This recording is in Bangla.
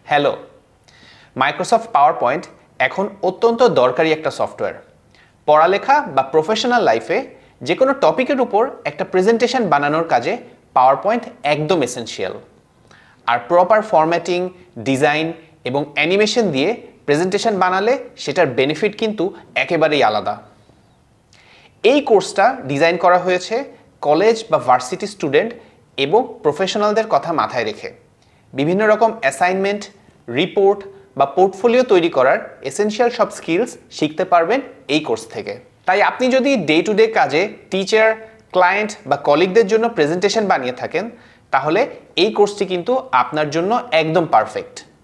হ্যালো, মাইক্রোসফট পাওয়ারপয়েন্ট এখন অত্যন্ত দরকারি একটা সফটওয়্যার। পড়ালেখা বা প্রফেশনাল লাইফে যে কোনো টপিকের উপর একটা প্রেজেন্টেশন বানানোর কাজে পাওয়ারপয়েন্ট একদম এসেনশিয়াল। আর প্রপার ফরম্যাটিং, ডিজাইন এবং অ্যানিমেশন দিয়ে প্রেজেন্টেশন বানালে সেটার বেনিফিট কিন্তু একেবারেই আলাদা। এই কোর্সটা ডিজাইন করা হয়েছে কলেজ বা ভার্সিটি স্টুডেন্ট এবং প্রফেশনালদের কথা মাথায় রেখে। বিভিন্ন রকম অ্যাসাইনমেন্ট, রিপোর্ট বা পোর্টফোলিও তৈরি করার এসেনশিয়াল সব স্কিলস শিখতে পারবেন এই কোর্স থেকে। তাই আপনি যদি ডে টু ডে কাজে টিচার, ক্লায়েন্ট বা কলিগদের জন্য প্রেজেন্টেশন বানিয়ে থাকেন, তাহলে এই কোর্সটি কিন্তু আপনার জন্য একদম পারফেক্ট।